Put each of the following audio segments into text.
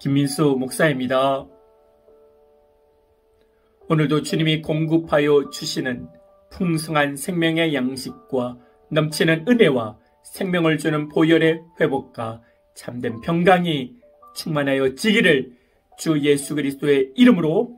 김민수 목사입니다. 오늘도 주님이 공급하여 주시는 풍성한 생명의 양식과 넘치는 은혜와 생명을 주는 보혈의 회복과 참된 평강이 충만하여 지기를 주 예수 그리스도의 이름으로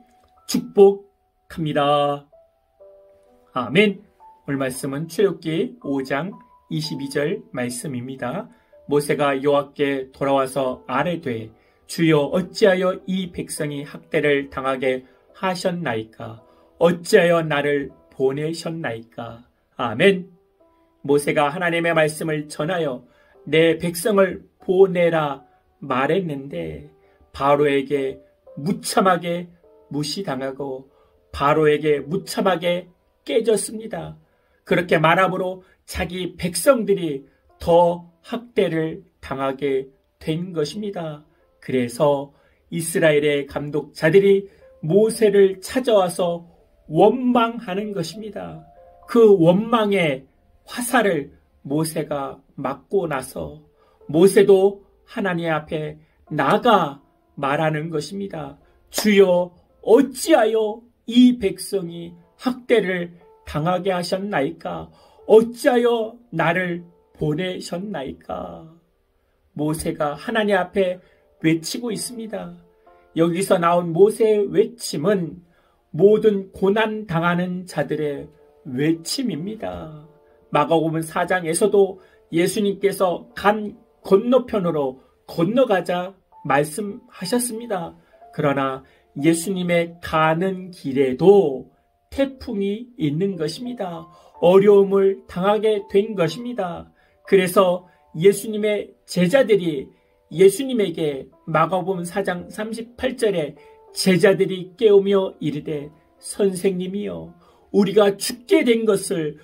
축복합니다. 아멘. 오늘 말씀은 출애굽기 5장 22절 말씀입니다. 모세가 여호와께 돌아와서 아뢰되 주여 어찌하여 이 백성이 학대를 당하게 하셨나이까? 어찌하여 나를 보내셨나이까? 아멘. 모세가 하나님의 말씀을 전하여 내 백성을 보내라 말했는데 바로에게 무참하게 무시당하고 바로에게 무참하게 깨졌습니다. 그렇게 말함으로 자기 백성들이 더 학대를 당하게 된 것입니다. 그래서 이스라엘의 감독자들이 모세를 찾아와서 원망하는 것입니다. 그 원망의 화살을 모세가 맞고 나서 모세도 하나님 앞에 나가 말하는 것입니다. 주여 어찌하여 이 백성이 학대를 당하게 하셨나이까? 어찌하여 나를 보내셨나이까? 모세가 하나님 앞에 외치고 있습니다. 여기서 나온 모세의 외침은 모든 고난 당하는 자들의 외침입니다. 마가복음 4장에서도 예수님께서 간 건너편으로 건너가자 말씀하셨습니다. 그러나 예수님의 가는 길에도 태풍이 있는 것입니다. 어려움을 당하게 된 것입니다. 그래서 예수님의 제자들이 예수님에게 마가복음 4장 38절에 제자들이 깨우며 이르되 선생님이여 우리가 죽게 된 것을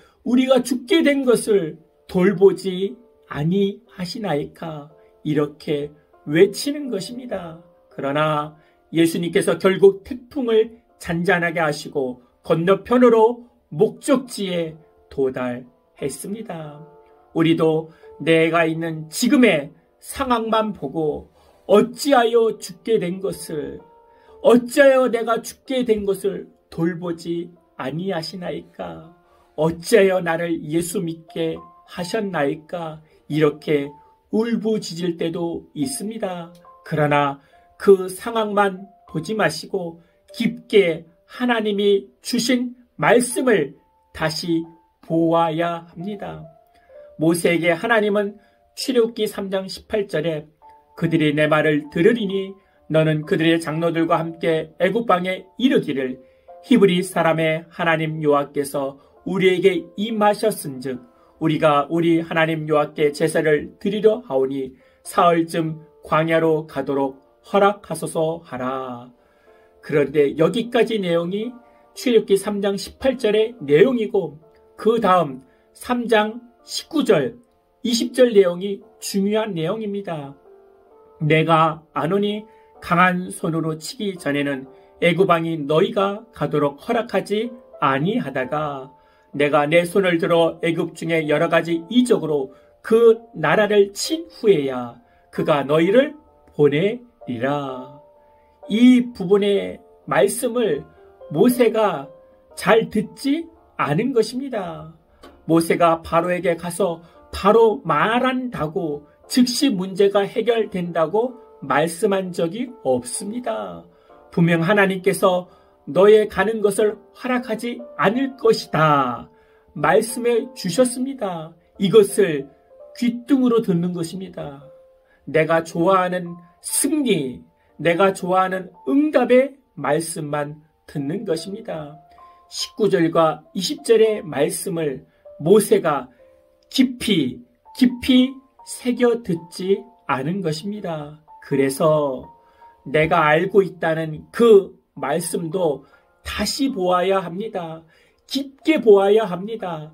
돌보지 아니하시나이까? 이렇게 외치는 것입니다. 그러나 예수님께서 결국 태풍을 잔잔하게 하시고 건너편으로 목적지에 도달했습니다. 우리도 내가 있는 지금의 상황만 보고 어찌하여 내가 죽게 된 것을 돌보지 아니하시나이까? 어찌하여 나를 예수 믿게 하셨나이까? 이렇게 울부짖을 때도 있습니다. 그러나 그 상황만 보지 마시고 깊게 하나님이 주신 말씀을 다시 보아야 합니다. 모세에게 하나님은 출애굽기 3장 18절에 그들이 내 말을 들으리니 너는 그들의 장로들과 함께 애굽 방에 이르기를 히브리 사람의 하나님 여호와께서 우리에게 임하셨은즉 우리가 우리 하나님 여호와께 제사를 드리려 하오니 사흘쯤 광야로 가도록 허락하소서 하라. 그런데 여기까지 내용이 출애굽기 3장 18절의 내용이고 그 다음 3장 19절 20절 내용이 중요한 내용입니다. 내가 아노니 강한 손으로 치기 전에는 애굽 왕이 너희가 가도록 허락하지 아니하다가 내가 내 손을 들어 애굽 중에 여러 가지 이적으로 그 나라를 친 후에야 그가 너희를 보내리라. 이 부분의 말씀을 모세가 잘 듣지 않은 것입니다. 모세가 바로에게 가서 바로 말한다고 즉시 문제가 해결된다고 말씀한 적이 없습니다. 분명 하나님께서 너의 가는 것을 허락하지 않을 것이다 말씀해 주셨습니다. 이것을 귀뚱으로 듣는 것입니다. 내가 좋아하는 승리, 내가 좋아하는 응답의 말씀만 듣는 것입니다. 19절과 20절의 말씀을 모세가 깊이 새겨 듣지 않은 것입니다. 그래서 내가 알고 있다는 그 말씀도 다시 보아야 합니다. 깊게 보아야 합니다.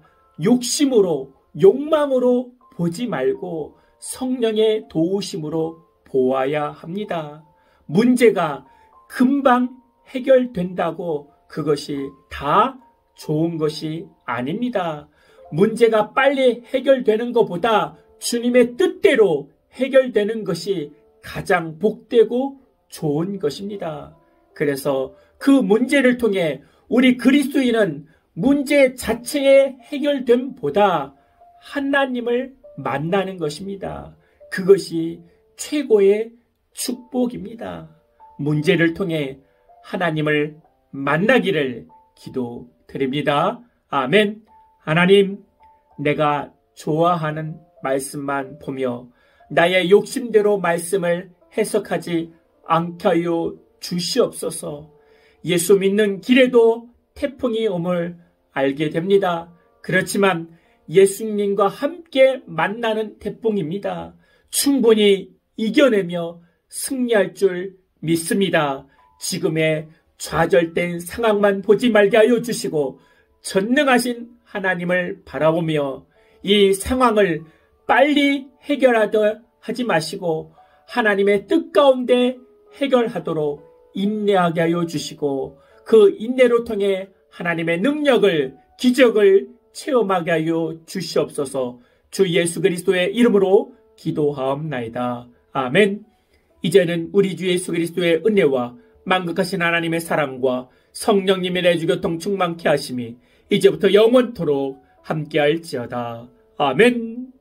욕망으로 보지 말고 성령의 도우심으로 보아야 합니다. 문제가 금방 해결된다고 그것이 다 좋은 것이 아닙니다. 문제가 빨리 해결되는 것보다 주님의 뜻대로 해결되는 것이 가장 복되고 좋은 것입니다. 그래서 그 문제를 통해 우리 그리스도인은 문제 자체의 해결됨보다 하나님을 만나는 것입니다. 그것이 최고의 축복입니다. 문제를 통해 하나님을 만나기를 기도드립니다. 아멘. 하나님, 내가 좋아하는 말씀만 보며 나의 욕심대로 말씀을 해석하지 않게 하여 주시옵소서. 예수 믿는 길에도 태풍이 옴을 알게 됩니다. 그렇지만 예수님과 함께 만나는 태풍입니다. 충분히 이겨내며 승리할 줄 믿습니다. 지금의 좌절된 상황만 보지 말게 하여 주시고 전능하신 하나님을 바라보며 이 상황을 빨리 해결하려 하지 마시고 하나님의 뜻 가운데 해결하도록 인내하게 하여 주시고 그 인내로 통해 하나님의 능력을, 기적을 체험하게 하여 주시옵소서. 주 예수 그리스도의 이름으로 기도하옵나이다. 아멘. 이제는 우리 주 예수 그리스도의 은혜와 만극하신 하나님의 사랑과 성령님의 내주교통 충만케 하심이 이제부터 영원토록 함께할지어다. 아멘.